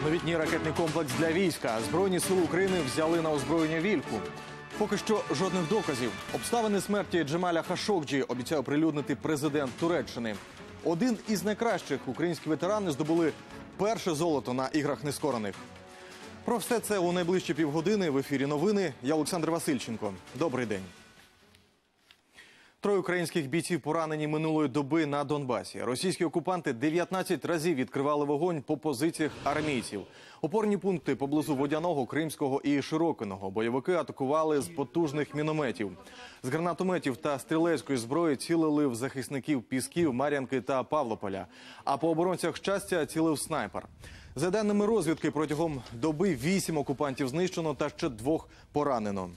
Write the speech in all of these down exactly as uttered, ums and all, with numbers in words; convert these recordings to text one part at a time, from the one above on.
Новітній ракетний комплекс для війська. Збройні сили України взяли на озброєння Вільху. Поки що жодних доказів. Обставини смерті Джемаля Хашогджі обіцяє оприлюднити президент Туреччини. Один із найкращих українські ветерани здобули перше золото на іграх нескорених. Про все це у найближчі півгодини в ефірі новини. Я Олександр Васильченко. Добрий день. Троє українських бійців поранені минулої доби на Донбасі. Російські окупанти дев'ятнадцять разів відкривали вогонь по позиціях армійців. Опорні пункти поблизу Водяного, Кримського і Широкиного бойовики атакували з потужних мінометів. З гранатометів та стрілецької зброї цілили в захисників Пісків, Мар'янки та Павлополя. А по оборонцях Щастя цілив снайпер. За даними розвідки, протягом доби вісім окупантів знищено та ще двох поранено.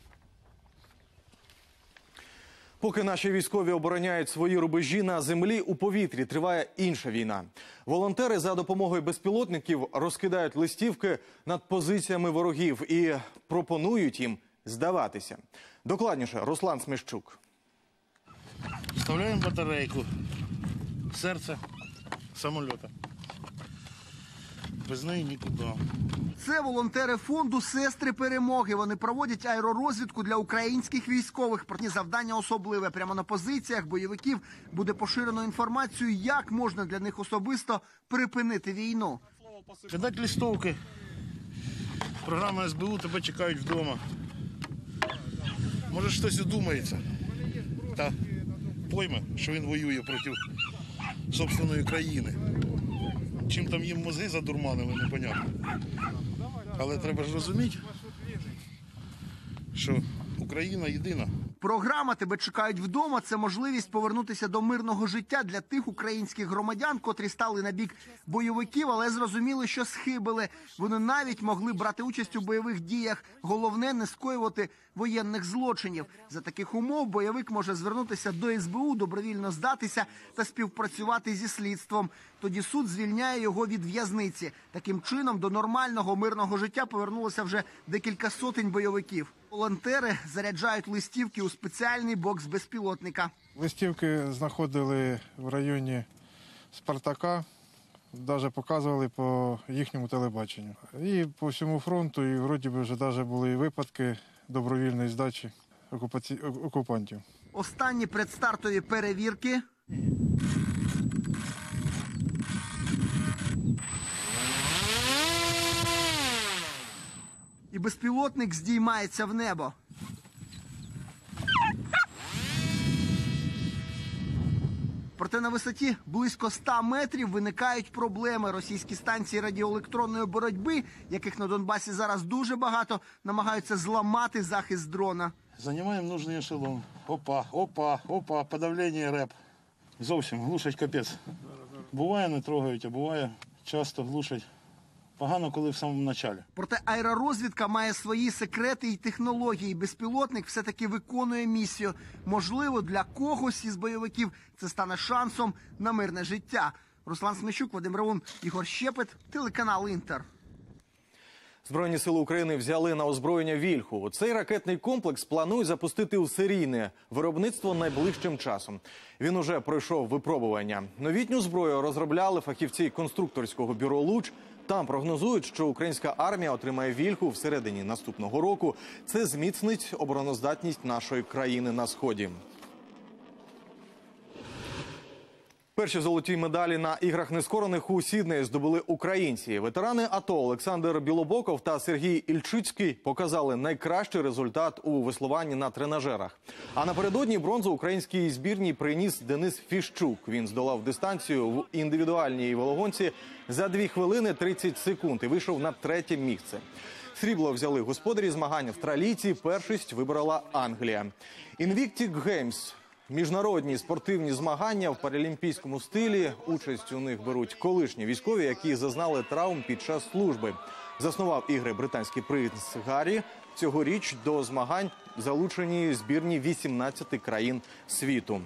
Поки наші військові обороняють свої рубежі на землі, у повітрі триває інша війна. Волонтери за допомогою безпілотників розкидають листівки над позиціями ворогів і пропонують їм здаватися. Докладніше Руслан Смещук. Вставляємо батарейку, серце самоліта. Без неї нікуди. Це волонтери фонду «Сестри перемоги». Вони проводять аеророзвідку для українських військових. Проте завдання особливе. Прямо на позиціях бойовиків буде поширено інформацію, як можна для них особисто припинити війну. Кидати листовки. Програма ес бе у тебе чекають вдома. Може, щось удумається. Та пойме, що він воює проти собственної країни. Чим там їм мозги задурманили, непонятно. Але треба ж розуміти, що Україна єдина. Програма «Тебе чекають вдома» – це можливість повернутися до мирного життя для тих українських громадян, котрі стали на бік бойовиків, але зрозуміли, що схибили. Вони навіть могли брати участь у бойових діях. Головне – не скоювати воєнних злочинів. За таких умов бойовик може звернутися до ес бе у, добровільно здатися та співпрацювати зі слідством. Тоді суд звільняє його від в'язниці. Таким чином до нормального мирного життя повернулося вже декілька сотень бойовиків. Волонтери заряджають листівки у спеціальний бокс безпілотника. Листівки знаходили в районі Спартака, навіть показували по їхньому телебаченню. І по всьому фронту, і вроді би вже навіть були випадки добровільної здачі окупаці... окупантів. Останні предстартові перевірки. І безпілотник здіймається в небо. Проте на висоті близько ста метрів виникають проблеми. Російські станції радіоелектронної боротьби, яких на Донбасі зараз дуже багато, намагаються зламати захист дрона. Займаємо нужний ешелон. Опа, опа, опа, подавлення реп. Зовсім глушать капець. Буває не трогають, а буває часто глушать. Погано, коли в самому началі. Проте аеророзвідка має свої секрети і технології. Безпілотник все-таки виконує місію. Можливо, для когось із бойовиків це стане шансом на мирне життя. Руслан Смещук, Вадим Ревун, Ігор Щепет, телеканал «Інтер». Збройні сили України взяли на озброєння Вільху. Цей ракетний комплекс планують запустити у серійне виробництво найближчим часом. Він уже пройшов випробування. Новітню зброю розробляли фахівці конструкторського бюро «Луч». Там прогнозують, що українська армія отримає Вільху всередині наступного року. Це зміцнить обороноздатність нашої країни на Сході. Перші золоті медалі на іграх нескорених у Сіднеї здобули українці. Ветерани АТО Олександр Білобоков та Сергій Ільчицький показали найкращий результат у веслуванні на тренажерах. А напередодні бронзу українській збірній приніс Денис Фіщук. Він здолав дистанцію в індивідуальній велогонці за дві хвилини тридцять секунд і вийшов на третє місце. Срібло взяли господарі змагань австралійці, першість вибрала Англія. Invictus Games – міжнародні спортивні змагання в паралімпійському стилі. Участь у них беруть колишні військові, які зазнали травм під час служби. Заснував ігри британський принц Гаррі. Цьогоріч до змагань залучені збірні вісімнадцяти країн світу.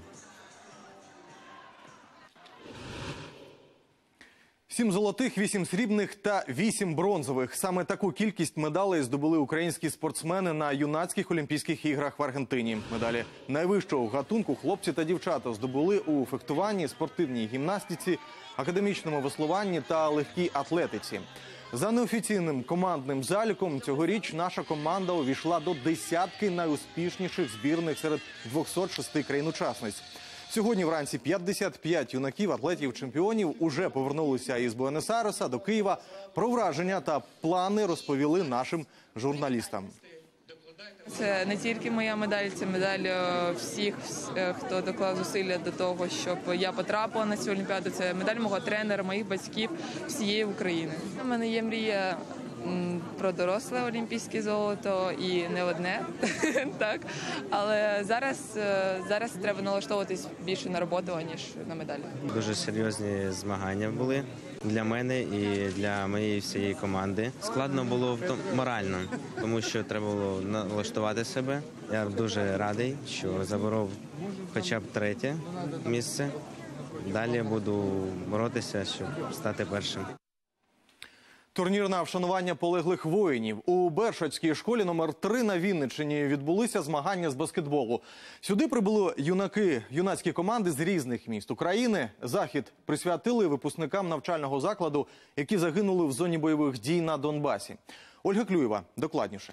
Сім золотих, вісім срібних та вісім бронзових. Саме таку кількість медалей здобули українські спортсмени на юнацьких Олімпійських іграх в Аргентині. Медалі найвищого гатунку хлопці та дівчата здобули у фехтуванні, спортивній гімнастиці, академічному веслуванні та легкій атлетиці. За неофіційним командним заліком цьогоріч наша команда увійшла до десятки найуспішніших збірних серед двохсот шести країн-учасниць. Сьогодні вранці п'ятдесят п'ять юнаків, атлетів-чемпіонів уже повернулися із Буенос-Айреса до Києва. Про враження та плани розповіли нашим журналістам. Це не тільки моя медаль, це медаль е, всіх, е, хто доклав зусилля до того, щоб я потрапила на цю олімпіаду. Це медаль мого тренера, моїх батьків, всієї України. У мене є мрія м, про доросле олімпійське золото і не одне, так. Але зараз, е, зараз треба налаштовуватись більше на роботу, ніж на медалі. Дуже серйозні змагання були для мене і для моєї всієї команди. Складно було в тому- морально, тому що треба було налаштувати себе. Я дуже радий, що заборов хоча б третє місце. Далі буду боротися, щоб стати першим. Турнір на вшанування полеглих воїнів. У Бершацькій школі номер три на Вінниччині відбулися змагання з баскетболу. Сюди прибули юнаки, юнацькі команди з різних міст України. Захід присвятили випускникам навчального закладу, які загинули в зоні бойових дій на Донбасі. Ольга Клюєва докладніше.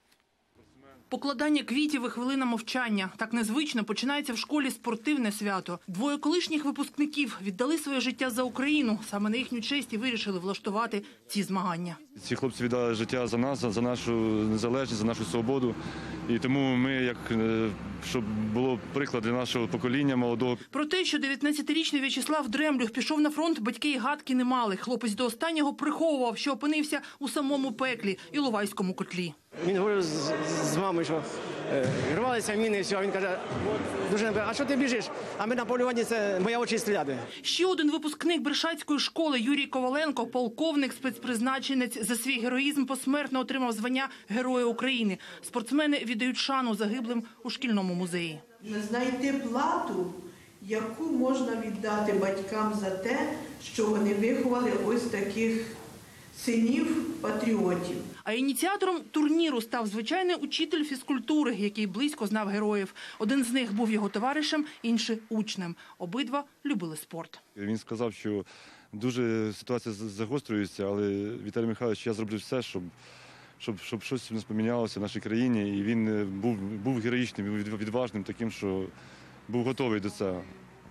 Покладання квітів і хвилина мовчання. Так незвично починається в школі спортивне свято. Двоє колишніх випускників віддали своє життя за Україну. Саме на їхню честь і вирішили влаштувати ці змагання. Ці хлопці віддали життя за нас, за нашу незалежність, за нашу свободу. І тому ми, як е, щоб було приклад для нашого покоління молодого. Про те, що дев'ятнадцятирічний В'ячеслав Дремлюх пішов на фронт, батьки й гадки не мали. Хлопець до останнього приховував, що опинився у самому пеклі – Іловайському котлі. Він говорив з, з мамою, що е, рвалися міни, і все. А він каже, дружина каже, а що ти біжиш? А ми на полюванні, це моя очі стріляти. Ще один випускник Бершацької школи Юрій Коваленко, полковник, спецпризначенець, за свій героїзм посмертно отримав звання Героя України. Спортсмени віддають шану загиблим у шкільному музеї. Знайти плату, яку можна віддати батькам за те, що вони виховали ось таких синів-патріотів. А ініціатором турніру став звичайний учитель фізкультури, який близько знав героїв. Один з них був його товаришем, інший – учнем. Обидва любили спорт. Він сказав, що дуже ситуація загострюється, але Віталій Михайлович, я зроблю все, щоб, щоб, щоб щось у нас помінялося в нашій країні. І він був, був героїчним, був відважним таким, що був готовий до цього.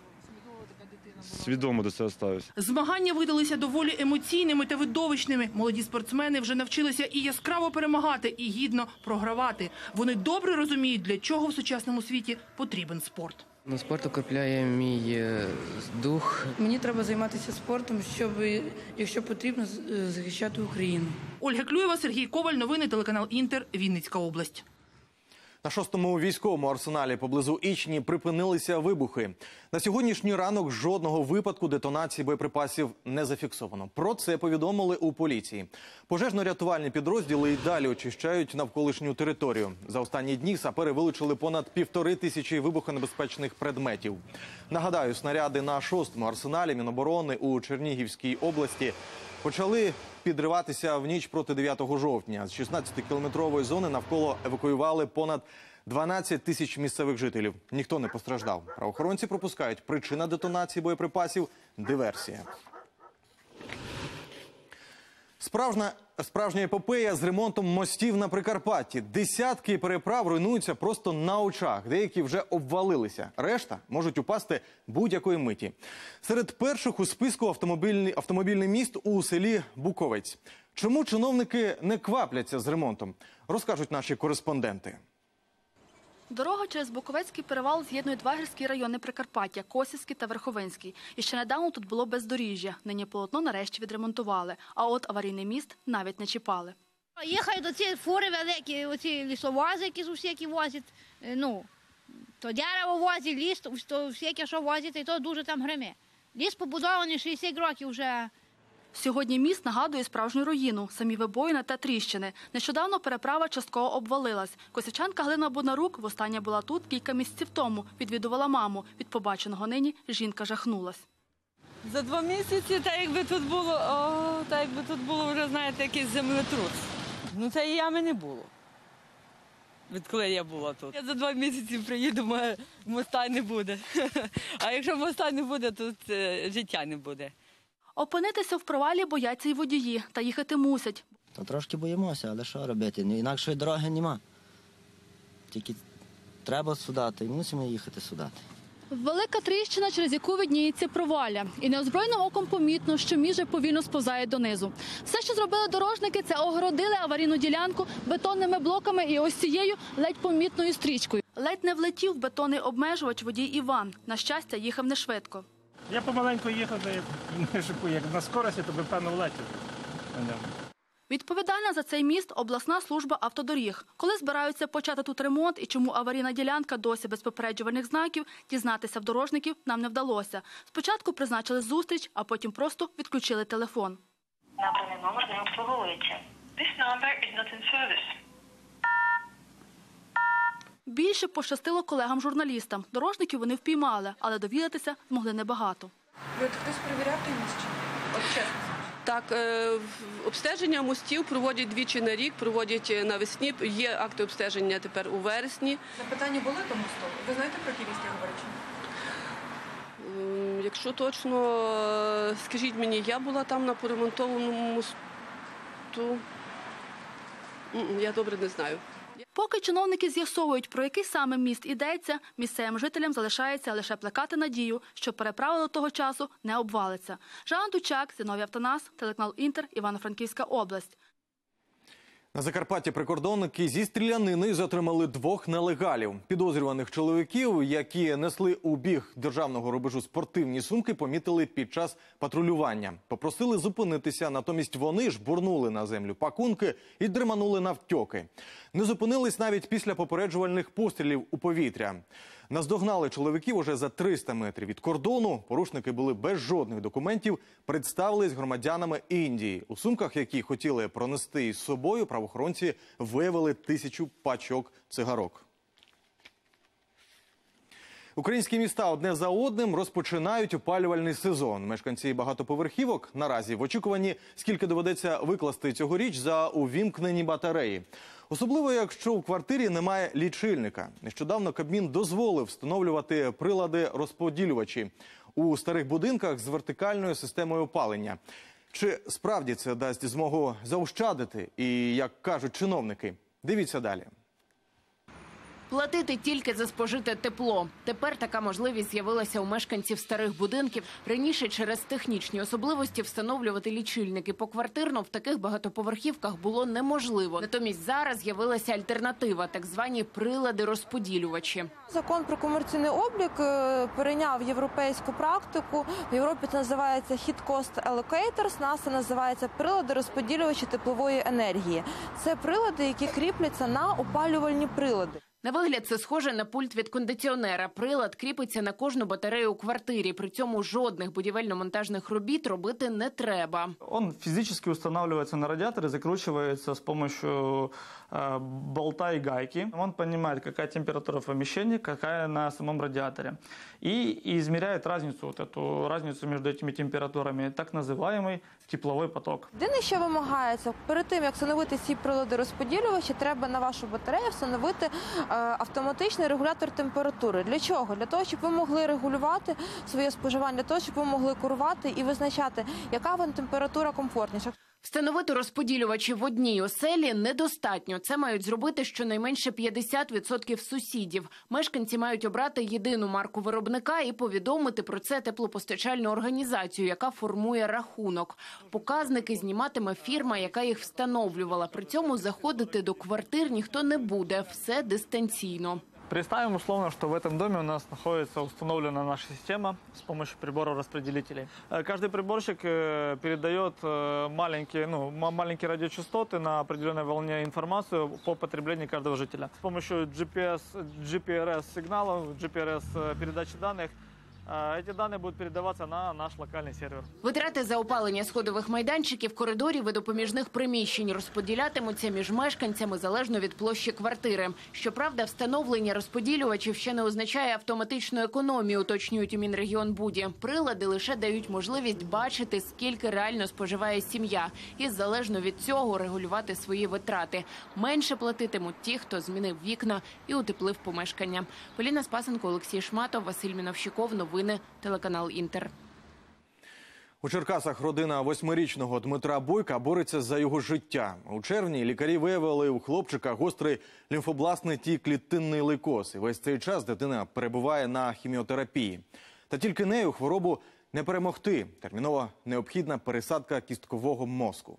Свідомо до цього ставився. Змагання видалися доволі емоційними та видовищними. Молоді спортсмени вже навчилися і яскраво перемагати, і гідно програвати. Вони добре розуміють, для чого в сучасному світі потрібен спорт. Ну, спорт укріпляє мій е, дух. Мені треба займатися спортом, щоб, якщо потрібно, захищати Україну. Ольга Клюєва, Сергій Коваль, новини, телеканал «Інтер», Вінницька область. На шостому військовому арсеналі поблизу Ічні припинилися вибухи. На сьогоднішній ранок жодного випадку детонації боєприпасів не зафіксовано. Про це повідомили у поліції. Пожежно-рятувальні підрозділи й далі очищають навколишню територію. За останні дні сапери вилучили понад півтори тисячі вибухонебезпечних предметів. Нагадаю, снаряди на шостому арсеналі Міноборони у Чернігівській області почали підриватися в ніч проти дев'ятого жовтня. З шістнадцятикілометрової зони навколо евакуювали понад дванадцять тисяч місцевих жителів. Ніхто не постраждав. Правоохоронці припускають, причина детонації боєприпасів – диверсія. Справжня, справжня епопея з ремонтом мостів на Прикарпатті. Десятки переправ руйнуються просто на очах. Деякі вже обвалилися. Решта можуть упасти будь-якої миті. Серед перших у списку автомобільний, автомобільний міст у селі Буковець. Чому чиновники не квапляться з ремонтом? Розкажуть наші кореспонденти. Дорога через Буковецький перевал з'єднує два гірські райони Прикарпаття – Косівський та Верховинський. І ще недавно тут було бездоріжжя. Нині полотно нарешті відремонтували. А от аварійний міст навіть не чіпали. Їхають оці фури великі, оці лісовози, які всякі возять. Ну, то дерево возять, ліс, то всяке, що возять, і то дуже там гриме. Ліс побудований шістдесят років вже. Сьогодні міст нагадує справжню руїну, самі вибоїни та тріщини. Нещодавно переправа частково обвалилась. Косівчанка Галина Бонарук востаннє була тут кілька місяців тому, відвідувала маму. Від побаченого нині жінка жахнулась. За два місяці, так якби тут було, о, так якби тут було вже, знаєте, якийсь землетрус. Ну, цієї ями не було, відколи я була тут. Я за два місяці приїду, моста не буде. А якщо моста не буде, то життя не буде. Опинитися в провалі бояться й водії, та їхати мусять. То трошки боїмося, але що робити? Інакшої дороги нема. Тільки треба судати, і мусимо їхати судати. Велика тріщина, через яку видніється провалля. І неозброєним оком помітно, що між повільно сповзає донизу. Все, що зробили дорожники, це огородили аварійну ділянку бетонними блоками і ось цією ледь помітною стрічкою. Ледь не влетів в бетонний обмежувач водій Іван. На щастя, їхав не швидко. Я помаленьку їхав, як на скорості, то би певно влетів. Відповідальна за цей міст – обласна служба автодоріг. Коли збираються почати тут ремонт і чому аварійна ділянка досі без попереджувальних знаків, дізнатися в дорожників нам не вдалося. Спочатку призначили зустріч, а потім просто відключили телефон. Набраний номер не обслуговується. This number is not in service. Більше пощастило колегам-журналістам. Дорожників вони впіймали, але довідатися змогли небагато. Ви от хтось перевіряв той міст? От чесно. Так, обстеження мостів проводять двічі на рік, проводять навесні. Є акти обстеження тепер у вересні. Запитання були по мосту? Ви знаєте, про які місті говорять? Якщо точно, скажіть мені, я була там на поремонтованому мосту. Я добре не знаю. Поки чиновники з'ясовують, про який саме міст йдеться, місцевим жителям залишається лише плекати надію, що переправа до того часу не обвалиться. Жанна Дучак, Зіновій Автонас, телеканал Інтер, Івано-Франківська область. На Закарпатті прикордонники зі стріляниною затримали двох нелегалів. Підозрюваних чоловіків, які несли у бік державного рубежу спортивні сумки, помітили під час патрулювання. Попросили зупинитися, натомість вони жбурнули на землю пакунки і дриманули навтьоки. Не зупинились навіть після попереджувальних пострілів у повітря. Наздогнали чоловіків уже за триста метрів від кордону. Порушники були без жодних документів, представились громадянами Індії. У сумках, які хотіли пронести із собою, правоохоронці виявили тисячу пачок цигарок. Українські міста одне за одним розпочинають опалювальний сезон. Мешканці багатоповерхівок наразі в очікуванні, скільки доведеться викласти цьогоріч за увімкнені батареї. Особливо, якщо у квартирі немає лічильника. Нещодавно Кабмін дозволив встановлювати прилади-розподілювачі у старих будинках з вертикальною системою опалення. Чи справді це дасть змогу заощадити? І, як кажуть чиновники, дивіться далі. Платити тільки за спожите тепло. Тепер така можливість з'явилася у мешканців старих будинків. Раніше через технічні особливості встановлювати лічильники поквартирно в таких багатоповерхівках було неможливо. Натомість зараз з'явилася альтернатива – так звані прилади-розподілювачі. Закон про комерційний облік перейняв європейську практику. В Європі це називається Heat Cost Allocators, у нас це називається прилади-розподілювачі теплової енергії. Це прилади, які кріпляться на опалювальні прилади. На вигляд це схоже на пульт від кондиціонера. Прилад кріпиться на кожну батарею у квартирі. При цьому жодних будівельно-монтажних робіт робити не треба. Он физически устанавливается на радиаторе, закручивается с помощью э, болта и гайки. Он понимает, какая температура в помещении, какая на самом радиаторе. И измеряет разницу, вот эту разницу между этими температурами, так называемый тепловий поток. Єдине, що вимагається, перед тим, як встановити ці прилади-розподілювачі, треба на вашу батарею встановити е, автоматичний регулятор температури. Для чого? Для того, щоб ви могли регулювати своє споживання, для того, щоб ви могли керувати і визначати, яка вам температура комфортніша. Встановити розподілювачі в одній оселі недостатньо. Це мають зробити щонайменше п'ятдесят відсотків сусідів. Мешканці мають обрати єдину марку виробника і повідомити про це теплопостачальну організацію, яка формує рахунок. Показники зніматиме фірма, яка їх встановлювала. При цьому заходити до квартир ніхто не буде. Все дистанційно. Представим условно, что в этом доме у нас находится установлена наша система с помощью приборов-распределителей. Каждый приборщик передает маленькие, ну, маленькие радиочастоты на определенной волне информацию по потреблению каждого жителя. С помощью джи пі ес, джі пі ар эс-сигналов, джи пі ар эс-передачи данных, ці дані будуть передаватися на наш локальний сервер. Витрати за опалення сходових майданчиків, коридорів і допоміжних приміщень розподілятимуться між мешканцями залежно від площі квартири. Щоправда, встановлення розподілювачів ще не означає автоматичну економію, уточнюють у Мінрегіонбуді. Прилади лише дають можливість бачити, скільки реально споживає сім'я. І залежно від цього регулювати свої витрати. Менше платитимуть ті, хто змінив вікна і утеплив помешкання. Поліна Спасенко, Олексій Шматов, Василь Міновщиков. Новини, телеканал Інтер. У Черкасах родина восьмирічного Дмитра Бойка бореться за його життя. У червні лікарі виявили у хлопчика гострий лімфобластний Т-клітинний лейкоз. І весь цей час дитина перебуває на хіміотерапії. Та тільки нею хворобу не перемогти. Терміново необхідна пересадка кісткового мозку.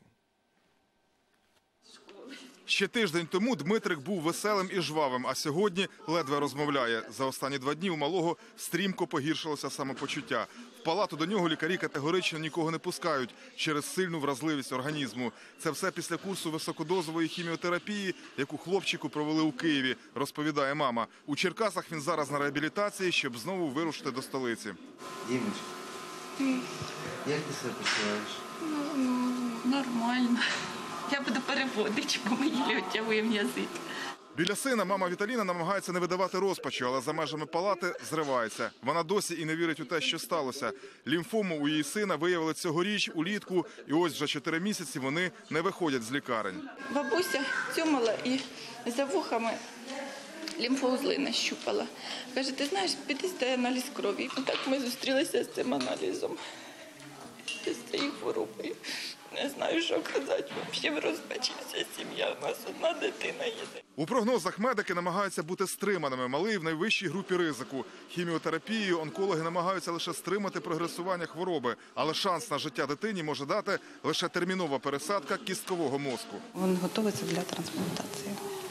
Ще тиждень тому Дмитрик був веселим і жвавим, а сьогодні ледве розмовляє. За останні два дні у малого стрімко погіршилося самопочуття. В палату до нього лікарі категорично нікого не пускають через сильну вразливість організму. Це все після курсу високодозової хіміотерапії, яку хлопчику провели у Києві, розповідає мама. У Черкасах він зараз на реабілітації, щоб знову вирушити до столиці. Дімочка, як ти себе почуваєш? ну, нормально. Я буду переводити, бо ми їлі оттягуємо язик. Біля сина мама Віталіна намагається не видавати розпачу, але за межами палати зривається. Вона досі і не вірить у те, що сталося. Лімфому у її сина виявили цьогоріч, улітку, і ось вже чотири місяці вони не виходять з лікарень. Бабуся цьомала і за вухами лімфоузли нащупала. Каже, ти знаєш, піди здай аналіз крові. Так ми зустрілися з цим аналізом, з цією хворобою. Не знаю, що казати. Взагалі розпачеться сім'я. У нас одна дитина є. У прогнозах медики намагаються бути стриманими. Малий в найвищій групі ризику. Хіміотерапією онкологи намагаються лише стримати прогресування хвороби. Але шанс на життя дитині може дати лише термінова пересадка кісткового мозку. Він готується для трансплантації.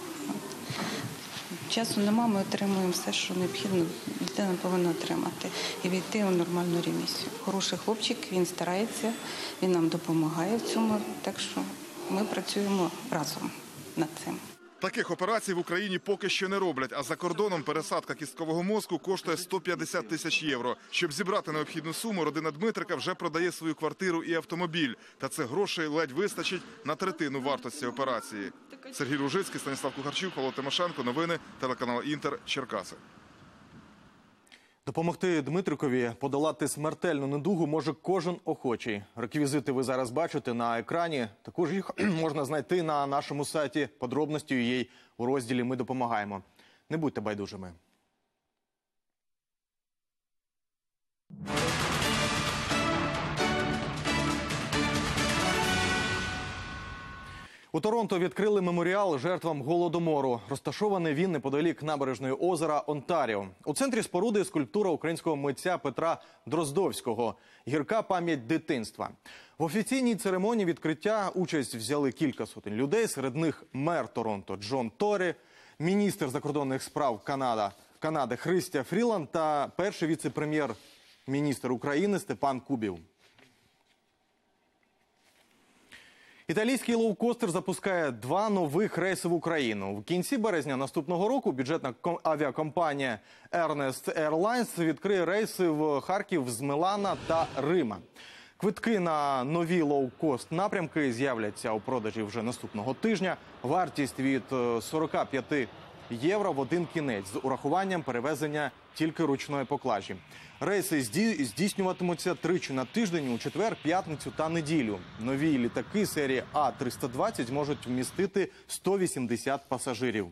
Часу нема, ми отримуємо все, що необхідно, дитина повинна отримати і війти у нормальну ремісію. Хороший хлопчик, він старається, він нам допомагає в цьому, так що ми працюємо разом над цим. Таких операцій в Україні поки що не роблять, а за кордоном пересадка кісткового мозку коштує сто п'ятдесят тисяч євро. Щоб зібрати необхідну суму, родина Дмитрика вже продає свою квартиру і автомобіль. Та цих грошей ледь вистачить на третину вартості операції. Сергій Ружицький, Станіслав Кухарчук, Павло Тимошенко. Новини, телеканал Інтер, Черкаси. Допомогти Дмитрикові подолати смертельну недугу може кожен охочий. Реквізити ви зараз бачите на екрані. Також їх можна знайти на нашому сайті. Подробності її у розділі «Ми допомагаємо». Не будьте байдужими. У Торонто відкрили меморіал жертвам Голодомору. Розташований він неподалік набережної озера Онтаріо. У центрі споруди скульптура українського митця Петра Дроздовського «Гірка пам'ять дитинства». В офіційній церемонії відкриття участь взяли кілька сотень людей. Серед них мер Торонто Джон Торі, міністр закордонних справ Канада, Канади Христя Фріланд та перший віце-прем'єр-міністр України Степан Кубів. Італійський лоукостер запускає два нових рейси в Україну. В кінці березня наступного року бюджетна авіакомпанія Ernest Airlines відкриє рейси в Харків з Милана та Рима. Квитки на нові лоукост напрямки з'являться у продажі вже наступного тижня. Вартість від сорок п'ять євро в один кінець з урахуванням перевезення тільки ручної поклажі. Рейси здійснюватимуться тричі на тиждень у четвер, п'ятницю та неділю. Нові літаки серії А триста двадцять можуть вмістити сто вісімдесят пасажирів.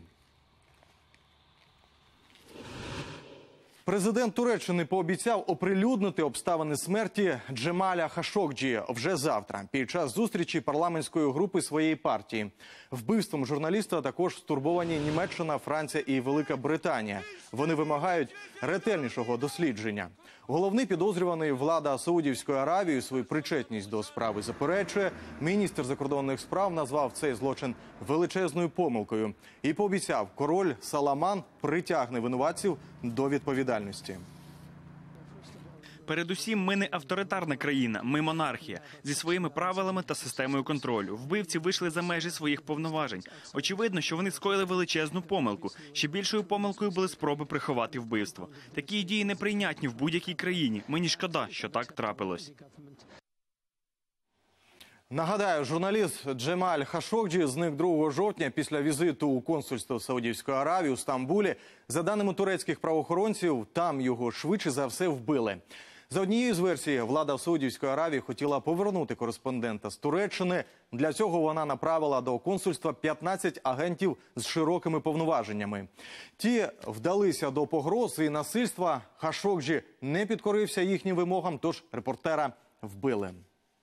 Президент Туреччини пообіцяв оприлюднити обставини смерті Джемаля Хашокджі вже завтра, під час зустрічі парламентської групи своєї партії. Вбивством журналіста також стурбовані Німеччина, Франція і Велика Британія. Вони вимагають ретельнішого дослідження. Головний підозрюваний влада Саудівської Аравії свою причетність до справи заперечує. Міністр закордонних справ назвав цей злочин величезною помилкою і пообіцяв, король Саламан притягне винуватців до відповідальності. Передусім, ми не авторитарна країна, ми монархія зі своїми правилами та системою контролю. Вбивці вийшли за межі своїх повноважень. Очевидно, що вони скоїли величезну помилку. Ще більшою помилкою були спроби приховати вбивство. Такі дії неприйнятні в будь-якій країні. Мені шкода, що так трапилось. Нагадаю, журналіст Джемаль Хашокджі зник другого жовтня після візиту у консульство Саудівської Аравії у Стамбулі. За даними турецьких правоохоронців, там його швидше за все вбили. За однією з версій, влада Саудівської Аравії хотіла повернути кореспондента з Туреччини. Для цього вона направила до консульства п'ятнадцять агентів з широкими повноваженнями. Ті вдалися до погроз і насильства. Хашокджі не підкорився їхнім вимогам, тож репортера вбили.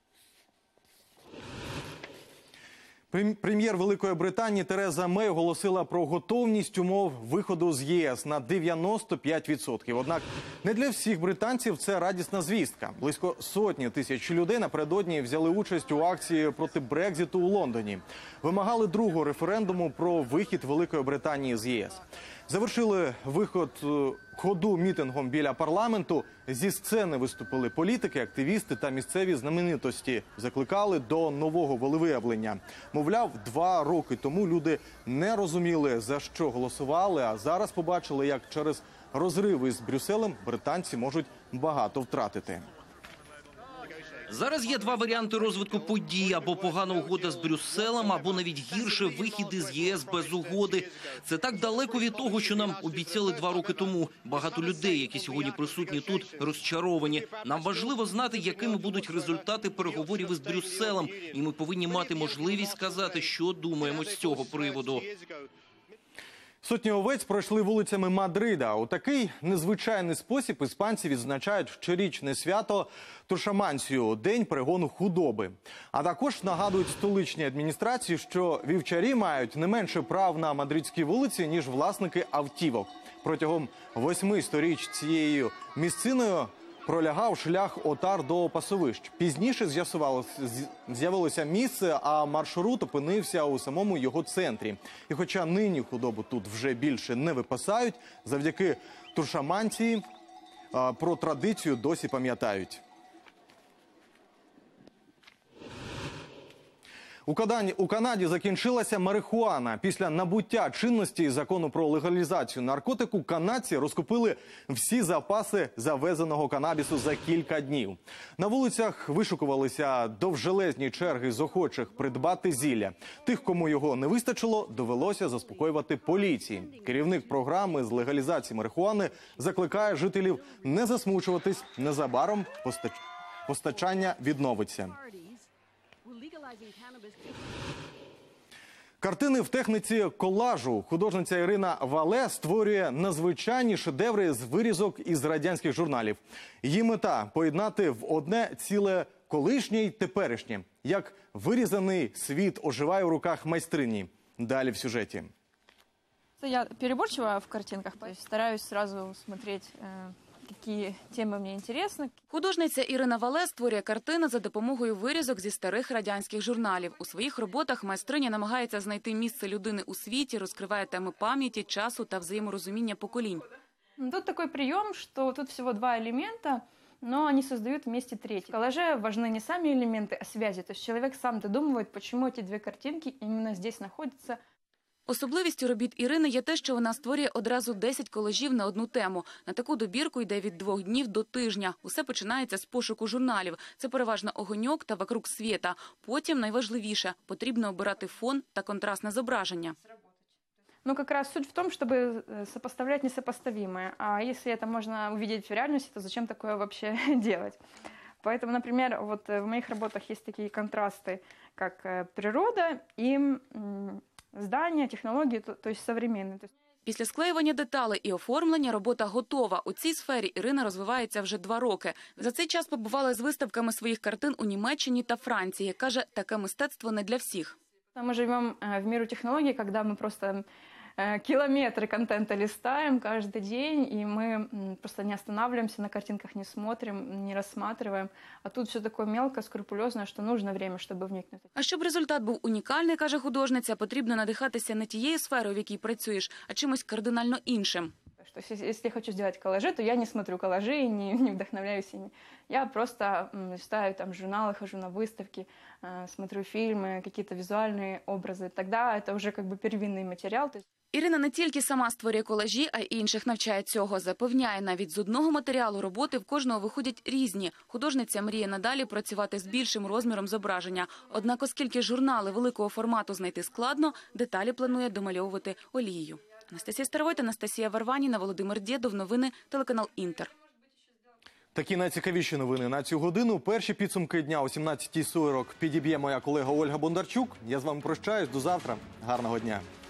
Прем'єр Великої Британії Тереза Мей оголосила про готовність умов виходу з ЄС на дев'яносто п'ять відсотків. Однак не для всіх британців це радісна звістка. Близько сотні тисяч людей напередодні взяли участь у акції проти Брекзиту у Лондоні. Вимагали другого референдуму про вихід Великої Британії з ЄС. Завершили виход ходу мітингом біля парламенту. Зі сцени виступили політики, активісти та місцеві знаменитості. Закликали до нового волевиявлення. Мовляв, два роки тому люди не розуміли, за що голосували, а зараз побачили, як через розриви з Брюсселем британці можуть багато втратити. Зараз є два варіанти розвитку подій. Або погана угода з Брюсселем, або навіть гірше вихід із ЄС без угоди. Це так далеко від того, що нам обіцяли два роки тому. Багато людей, які сьогодні присутні тут, розчаровані. Нам важливо знати, якими будуть результати переговорів із Брюсселем. І ми повинні мати можливість сказати, що думаємо з цього приводу. Сотні овець пройшли вулицями Мадрида. У такий незвичайний спосіб іспанці відзначають щорічне свято Тушамансію – день перегону худоби. А також нагадують столичній адміністрації, що вівчарі мають не менше прав на мадридській вулиці, ніж власники автівок. Протягом восьми сторіч цією місциною пролягав шлях отар до пасовищ. Пізніше з'явилося місце, а маршрут опинився у самому його центрі. І хоча нині худобу тут вже більше не випасають, завдяки Тушамансії про традицію досі пам'ятають. У Канаді, у Канаді закінчилася марихуана. Після набуття чинності закону про легалізацію наркотику канадці розкупили всі запаси завезеного канабісу за кілька днів. На вулицях вишукувалися довжелезні черги з охочих придбати зілля. Тих, кому його не вистачило, довелося заспокоювати поліції. Керівник програми з легалізації марихуани закликає жителів не засмучуватись. Незабаром постач... постачання відновиться. Картини в техніці колажу. Художниця Ірина Вале створює надзвичайні шедеври з вирізок із радянських журналів. Її мета – поєднати в одне ціле колишнє й теперішнє. Як вирізаний світ оживає в руках майстрині. Далі в сюжеті. Я переборчиваю в картинках, то есть стараюсь сразу смотреть, які теми мені цікаві. Художниця Ірина Вале створює картини за допомогою вирізок зі старих радянських журналів. У своїх роботах майстриня намагається знайти місце людини у світі, розкриває теми пам'яті, часу та взаєморозуміння поколінь. Тут такий прийом, що тут всього два елемента, но они создают вместе третий. В коллаже важны не сами элементы, а связи. То есть человек сам додумывает, почему эти две картинки именно здесь находятся. Особливістю робіт Ірини є те, що вона створює одразу десять колажів на одну тему. На таку добірку йде від двох днів до тижня. Усе починається з пошуку журналів. Це переважно огоньок та «Вокруг світа». Потім, найважливіше, потрібно обирати фон та контрастне зображення. Ну, как раз суть в том, чтобы сопоставлять несопоставимое. А если это можно увидеть в реальности, то зачем такое вообще делать? Поэтому, например, вот в моих работах есть такие контрасты, как природа и здання, технології, то, то есть современні. Після склеювання деталей і оформлення робота готова. У цій сфері Ірина розвивається вже два роки. За цей час побувала з виставками своїх картин у Німеччині та Франції. Каже, таке мистецтво не для всіх. Ми живемо в міру технологій, коли ми просто километры контента листаем каждый день, и мы просто не останавливаемся, на картинках не смотрим, не рассматриваем. А тут все такое мелко, скрупулезное, что нужно время, чтобы вникнути. А щоб результат був унікальний, каже художниця, потрібно надихатися не тією сферою, в якій працюєш, а чимось кардинально іншим. Что если я хочу сделать коллажи, то я не смотрю коллажи, не, не вдохновляюсь ими. Я просто листаю там журналы, хожу на выставки, смотрю фильмы, какие-то визуальные образы. Тогда это уже как бы первинный материал. Ірина не тільки сама створює колажі, а й інших навчає цього. Запевняє, навіть з одного матеріалу роботи в кожного виходять різні. Художниця мріє надалі працювати з більшим розміром зображення. Однак, оскільки журнали великого формату знайти складно, деталі планує домальовувати олією. Анастасія Старовойт, Анастасія Варваніна, Володимир Дєдов. Новини, телеканал «Інтер». Такі найцікавіші новини на цю годину. Перші підсумки дня о сімнадцятій сорок підіб'є моя колега Ольга Бондарчук. Я з вами прощаюсь. До завтра. Гарного дня.